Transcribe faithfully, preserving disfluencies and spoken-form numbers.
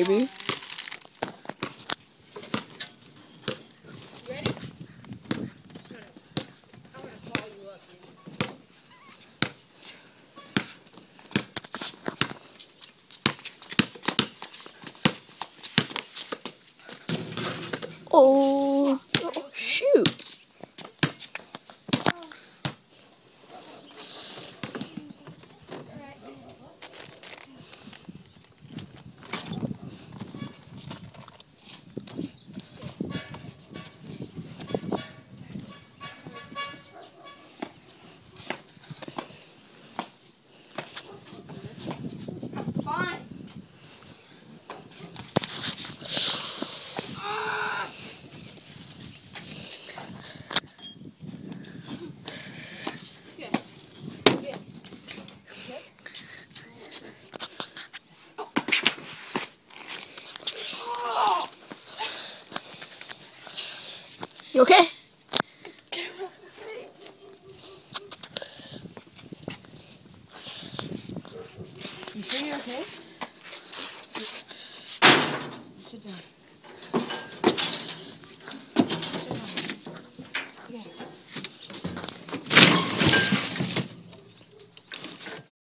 baby. Ready? I'm gonna call you up, baby. Oh, oh shoot. Fine. You okay? You sure you're okay? Sit down.